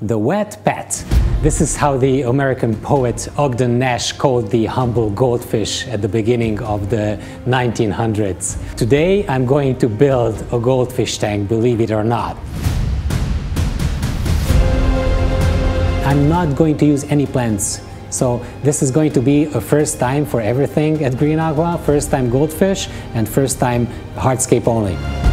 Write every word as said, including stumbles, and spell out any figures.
the wet pet. This is how the American poet Ogden Nash called the humble goldfish at the beginning of the nineteen hundreds. Today I'm going to build a goldfish tank, believe it or not. I'm not going to use any plants. So this is going to be a first time for everything at Green Aqua, first time goldfish and first time hardscape only.